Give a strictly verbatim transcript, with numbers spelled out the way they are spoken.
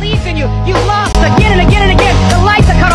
believed in you. You lost again and again and again. The lights are coming.